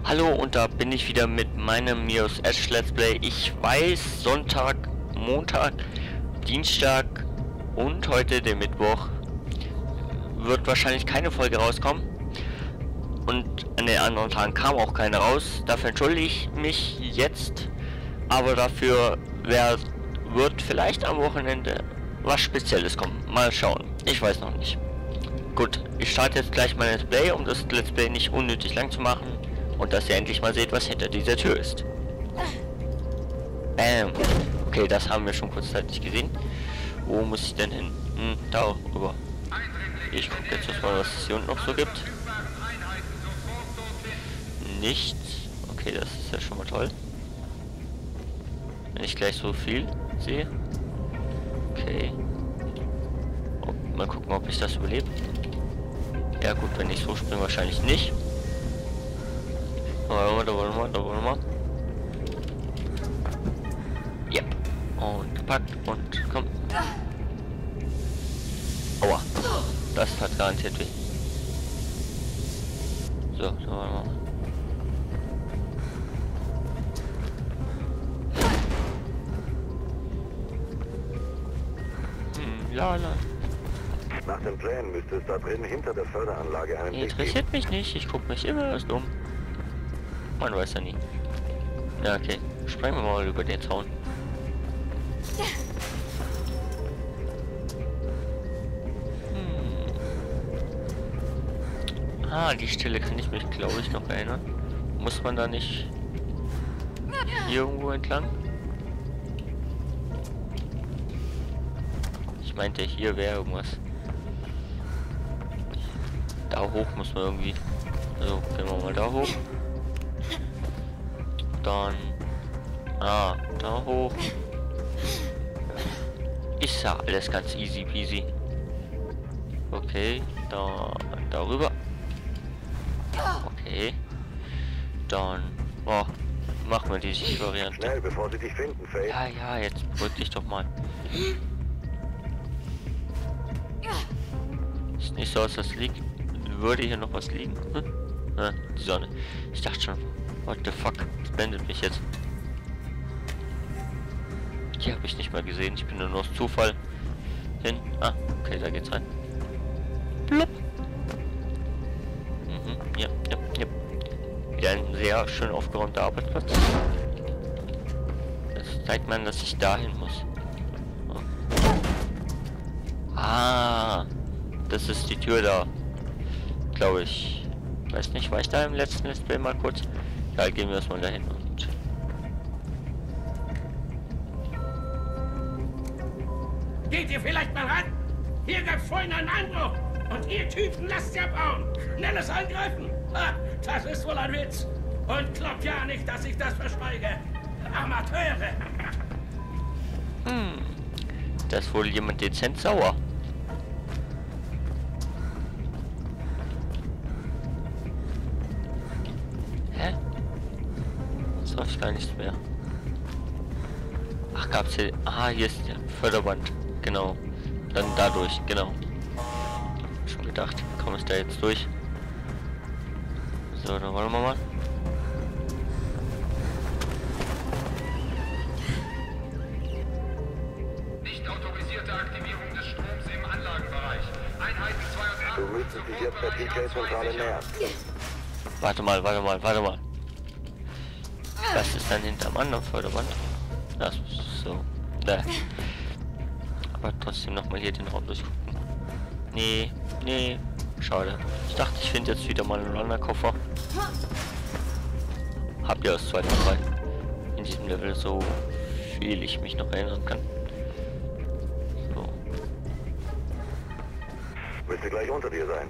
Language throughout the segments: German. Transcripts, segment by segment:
Hallo, und da bin ich wieder mit meinem Mirror's Edge Let's Play. Ich weiß, Sonntag, Montag, Dienstag und heute, der Mittwoch, wird wahrscheinlich keine Folge rauskommen. Und an den anderen Tagen kam auch keine raus. Dafür entschuldige ich mich jetzt. Aber dafür wird vielleicht am Wochenende was Spezielles kommen. Mal schauen. Ich weiß noch nicht. Gut, ich starte jetzt gleich mein Let's Play, um das Let's Play nicht unnötig lang zu machen. Und dass ihr endlich mal seht, was hinter dieser Tür ist. Bam. Okay, das haben wir schon kurzzeitig gesehen. Wo muss ich denn hin? Da rüber. Ich gucke jetzt mal, was es hier unten noch so gibt. Nichts. Okay, das ist ja schon mal toll. Wenn ich gleich so viel sehe. Okay. Mal gucken, ob ich das überlebe. Ja gut, wenn ich so springe, wahrscheinlich nicht. Da wollen wir. Ja. Und gepackt und komm. Aua. Das hat garantiert weh. So, da wollen wir. Lala. Nach den Plänen müsste es da drin hinter der Förderanlage einen Weg geben. Interessiert mich nicht, ich guck mich immer erst um. Man weiß ja nie. Ja, okay. Sprengen wir mal über den Zaun. Ah, die Stelle kann ich mich, glaube ich, noch erinnern. Muss man da nicht hier irgendwo entlang? Ich meinte, hier wäre irgendwas. Da hoch muss man irgendwie. Also gehen wir mal da hoch. Dann. Ah, da hoch. Ist ja alles ganz easy peasy. Okay, darüber. Okay. Dann. Oh, machen wir die Variante. Schnell, bevor sie dich finden, Faye. Ja, jetzt beruhig dich doch mal. Ist nicht so, als das liegt. Würde hier noch was liegen? Ah, die Sonne. Ich dachte schon, what the fuck? Das blendet mich jetzt. Die habe ich nicht mal gesehen. Ich bin nur aus Zufall hin. Ah, okay, da geht's rein. Blub. Ja. Wieder ein sehr schön aufgeräumter Arbeitsplatz. Das zeigt man, dass ich dahin muss. Oh. Ah, das ist die Tür da. Glaube ich. Weiß nicht, war ich da im letzten Let's Play mal kurz? Ja, gehen wir erstmal dahin und. Geht ihr vielleicht mal ran? Hier gab's vorhin einen Einbruch. Und ihr Typen lasst sie abhauen. Schnelles Angreifen. Ha, das ist wohl ein Witz. Und glaubt ja nicht, dass ich das verschweige. Amateure. Da ist wohl jemand dezent sauer. Hä? Jetzt läuft gar nichts mehr. Ach, gab's hier. Ah, hier ist der Förderband. Genau. Dann dadurch, genau. Schon gedacht, komme ich da jetzt durch. So, dann wollen wir mal. Nicht autorisierte Aktivierung des Stroms im Anlagenbereich. Einheiten 2 Du und 8. müsstest dich jetzt der PK-Zentrale nähern. Warte mal. Das ist dann hinterm anderen Förderband. Das ist so. Da. Aber trotzdem nochmal hier den Raum durchgucken. Nee. Schade. Ich dachte, ich finde jetzt wieder mal einen Runner-Koffer. Hab ja das zweite Mal in diesem Level, so viel ich mich noch erinnern kann. So. Müsste gleich unter dir sein.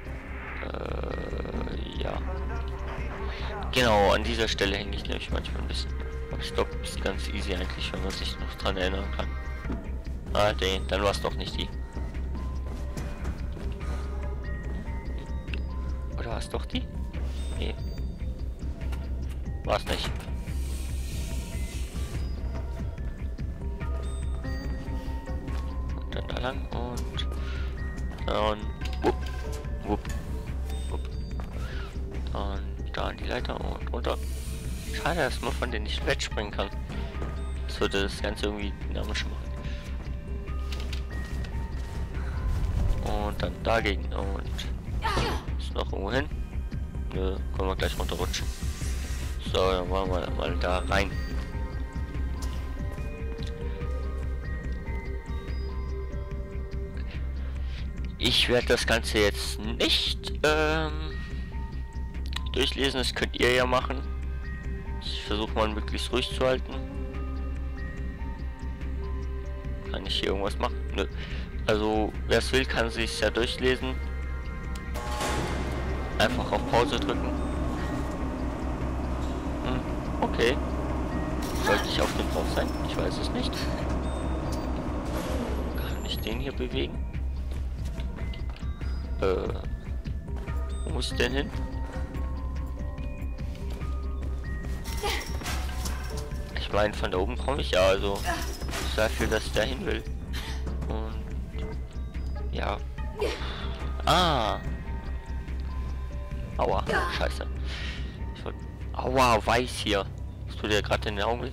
Ja. Genau, an dieser Stelle hänge ich nämlich manchmal ein bisschen. Aber ich glaube, ist ganz easy eigentlich, wenn man sich noch dran erinnern kann. Ah, dann war es doch nicht die. Oder war es doch die? Nee. War es nicht. Und dann da lang und wupp. Und dann an die Leiter und runter. Schade, dass man von denen nicht wegspringen kann. Das würde das Ganze irgendwie dynamisch machen. Und dann dagegen und ist noch irgendwo hin. Nö, können wir gleich runterrutschen. So, dann wollen wir mal da rein. Ich werde das Ganze jetzt nicht durchlesen, das könnt ihr ja machen. Ich versuche mal möglichst ruhig zu halten. Kann ich hier irgendwas machen? Nö. Also wer es will, kann sich ja durchlesen. Einfach auf Pause drücken. Okay. Sollte ich auf dem drauf sein? Ich weiß es nicht. Kann ich den hier bewegen? Wo muss ich denn hin? Ich meine, von da oben komme ich ja, also dafür, dass ich da hin will. Und ja. Ah. Aua, scheiße. Ich wollte. Aua, weiß hier. Das tut ja gerade in den Augen weh.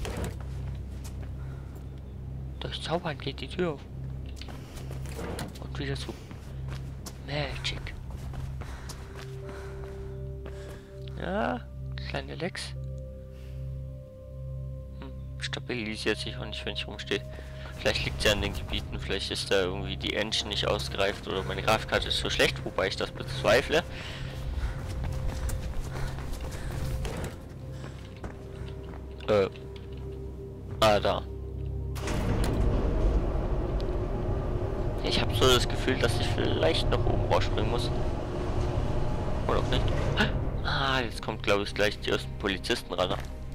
Durch Zaubern geht die Tür auf. Und wieder zu. Magic. Ja, kleine Lex. Stabilisiert sich auch nicht, wenn ich rumstehe. Vielleicht liegt es ja an den Gebieten, vielleicht ist da irgendwie die Engine nicht ausgereift oder meine Grafikkarte ist so schlecht, wobei ich das bezweifle. Da. Ich habe so das Gefühl, dass ich vielleicht noch oben rausspringen muss. Oder auch nicht. Ah, jetzt kommt glaube ich gleich die ersten Polizisten ran.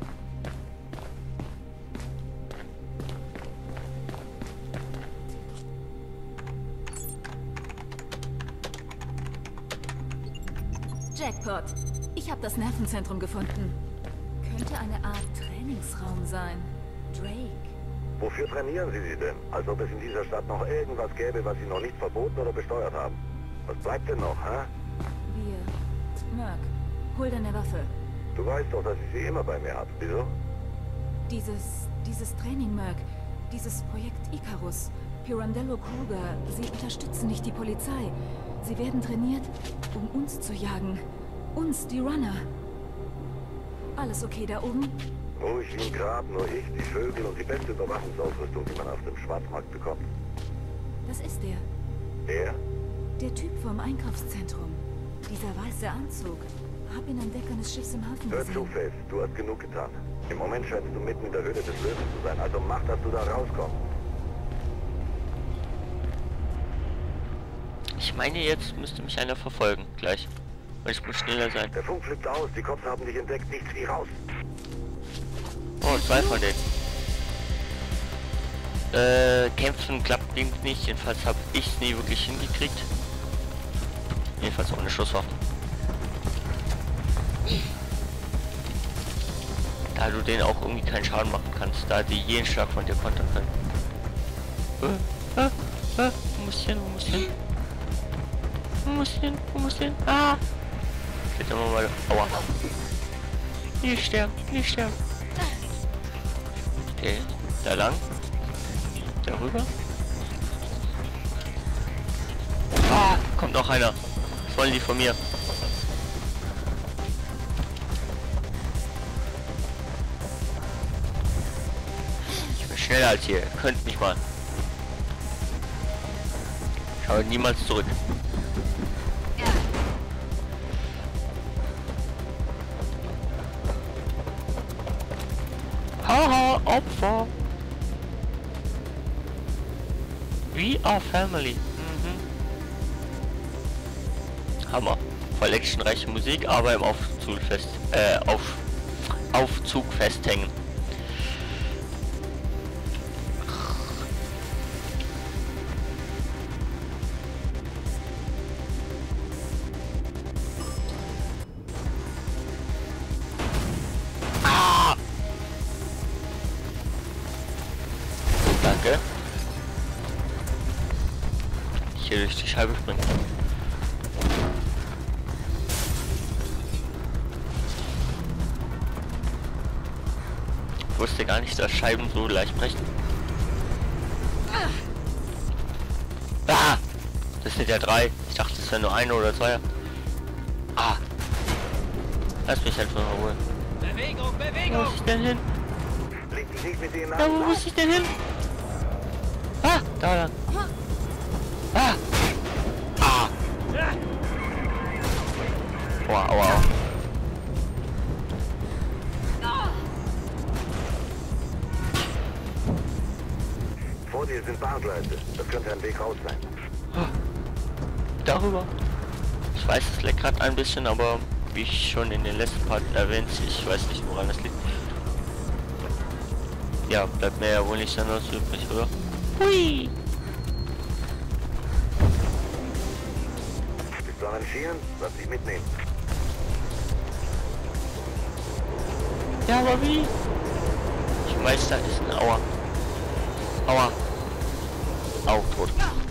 Jackpot. Ich habe das Nervenzentrum gefunden. Könnte eine Art Trainingsraum sein. Drake. Wofür trainieren Sie sie denn? Als ob es in dieser Stadt noch irgendwas gäbe, was Sie noch nicht verboten oder besteuert haben. Was bleibt denn noch, hä? Wir. Merc, hol deine Waffe. Du weißt doch, dass ich sie immer bei mir habe. Wieso? Dieses Training, Merc. Dieses Projekt Icarus. Pirandello Kruger. Sie unterstützen nicht die Polizei. Sie werden trainiert, um uns zu jagen. Uns, die Runner. Alles okay da oben? Ruhig wie ein Grab, nur ich, die Vögel und die beste Überwachungsausrüstung, die man auf dem Schwarzmarkt bekommt. Das ist er. Er? Der Typ vom Einkaufszentrum. Dieser weiße Anzug. Hab ihn an Deck eines Schiffs im Hafen Hör zu gesehen. fest, du hast genug getan. Im Moment scheinst du mitten in der Höhle des Löwen zu sein, also mach, dass du da rauskommst. Ich meine, jetzt müsste mich einer verfolgen, gleich. Weil ich muss schneller sein. Der Funk flippt aus, die Cops haben dich entdeckt, nichts wie raus. Oh, zwei von denen. Kämpfen klappt nicht, jedenfalls habe ich es nie wirklich hingekriegt. Jedenfalls ohne Schusswaffen. Da du denen auch irgendwie keinen Schaden machen kannst, da die jeden Schlag von dir kontern können. Wo muss ich hin? Wo muss ich hin? Wo muss ich hin? Wo muss ich hin? Ah! Geht immer mal. Aua. Nicht sterben, nicht sterben. Okay, da lang. Darüber. Ah, kommt noch einer. Was wollen die von mir? Ich bin schneller als ihr. Könnt mich mal. Schau niemals zurück. Haha, Opfer. We are family. Hammer. Voll actionreiche Musik, aber im Aufzug festhängen. Ah! Danke. Hier durch die Scheibe springen. wusste gar nicht, dass Scheiben so leicht brechen. Ah! Das sind ja 3. Ich dachte, es wäre nur 1 oder 2. Ah! Lass mich einfach mal holen. Bewegung, Wo Bewegung! muss ich denn hin? Leg dich nicht mit denen an. Ja, wo muss ich denn hin? Ah! Da lang. Ah! Ah! Boah, aua. Vor dir sind Bahngleise. Das könnte ein Weg raus sein. Darüber. Ich weiß, es leckt gerade ein bisschen, aber wie ich schon in den letzten Part erwähnt, ich weiß nicht, woran es liegt. Ja, bleibt mir ja wohl nicht anders übrig, oder? Hui! Bist du am Entschieden? Lass dich mitnehmen. Ja, aber wie? Ich weiß, da ist ein Aua. Aua. Au, tot.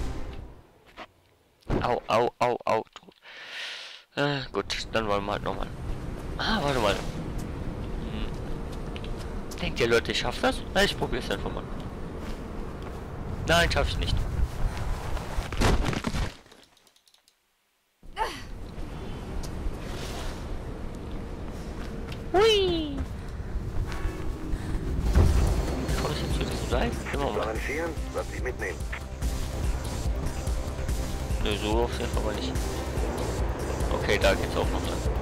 Au, au, au, au, tot. Gut, dann wollen wir halt nochmal. Ah, warte mal. Denkt ihr, Leute, ich schaff das? Na, ich probiere es einfach mal. Nein, schaffe ich nicht. Hui! Komme ich jetzt zu diesem Seil? Immer Bist du am mal. Entschieden? Lass dich mitnehmen. Nö, so auf jeden Fall mal nicht. Okay, da geht's auch noch lang.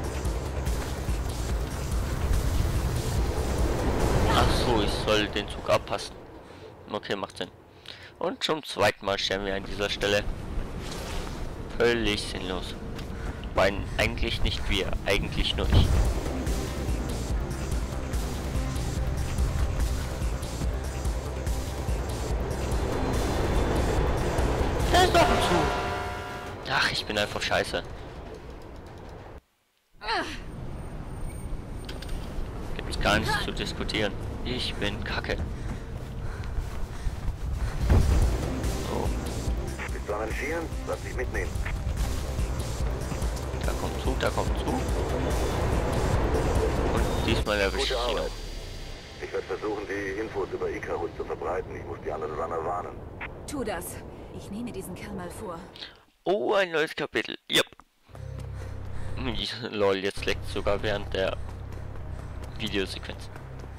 Ach so, ich soll den Zug abpassen. Okay, macht Sinn. Und zum zweiten Mal sterben wir an dieser Stelle. Völlig sinnlos. Weil eigentlich nicht wir, eigentlich nur ich. Da ist noch ein Zug. Ach, ich bin einfach scheiße. Gibt's gar nichts zu diskutieren. Ich bin Kacke. So, Bist du am Entschieden? Lass dich mitnehmen. da kommt Zug, da kommt Zug. Und diesmal erwische ich Gute ihn. Arbeit. Ich werde versuchen, die Infos über Icarus zu verbreiten. Ich muss die anderen Runner warnen. Tu das. Ich nehme diesen Kerl mal vor. Oh, ein neues Kapitel. Yep. Lol, jetzt leckt sogar während der Videosequenz.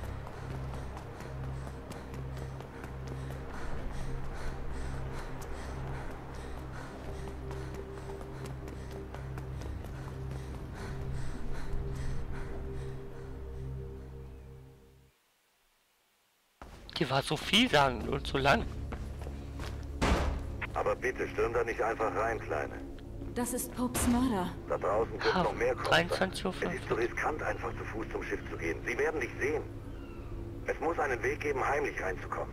Die war so vielsagend und so lang. Aber bitte, stürm da nicht einfach rein, Kleine. Das ist Popes Mörder. Da draußen könnte Ah, noch mehr kommen. 23:45 Uhr. Es ist zu riskant, einfach zu Fuß zum Schiff zu gehen. Sie werden dich sehen. Es muss einen Weg geben, heimlich reinzukommen.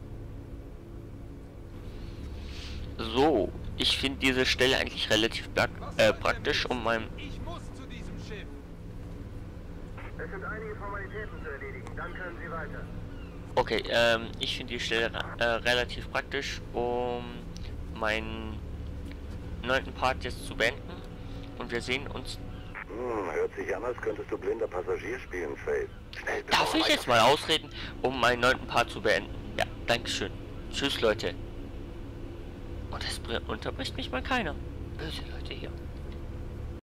So, ich finde diese Stelle eigentlich relativ praktisch, um meinem... Ich muss zu diesem Schiff. Es sind einige Formalitäten zu erledigen, dann können Sie weiter. Okay, ich finde die Stelle relativ praktisch, um meinen 9. Part jetzt zu beenden. Und wir sehen uns... Hört sich an, als könntest du blinder Passagier spielen, Faith. Schnell, bevor Darf ich jetzt mal ausreden, um meinen 9. Part zu beenden? Ja, dankeschön. Tschüss, Leute. Und es unterbricht mich mal keiner. Böse Leute hier.